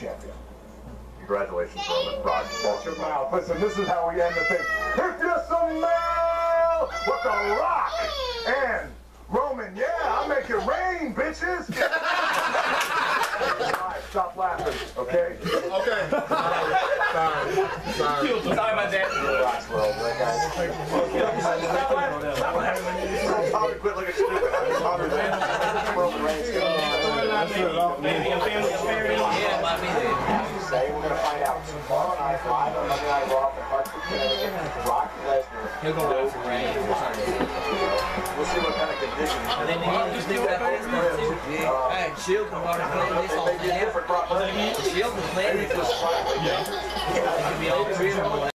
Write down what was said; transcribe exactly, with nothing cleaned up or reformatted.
champion. Congratulations, Roman. Rock. Watch your mouth. Listen, this is how we end the thing. If you smell what the Rock and Roman, yeah, I'll make it rain, bitches. All right, stop laughing, okay? Okay. Sorry. Sorry. Sorry. Sorry about that. Relax, Will. That guy's... Stop laughing. Stop laughing. Tommy quit looking stupid. Tommy Roman Reigns. Maybe a family affair. Yeah, might be there. Say we're gonna find out tomorrow night live on Monday Night Raw from Hartford, Connecticut. Brock Lesnar. He'll go out for Reigns. We'll see what kind of condition. And then they just do that this month too. Hey, Shield can already play this all day. Different Brock Lesnar. Shield can play this all day. It could be all three of them.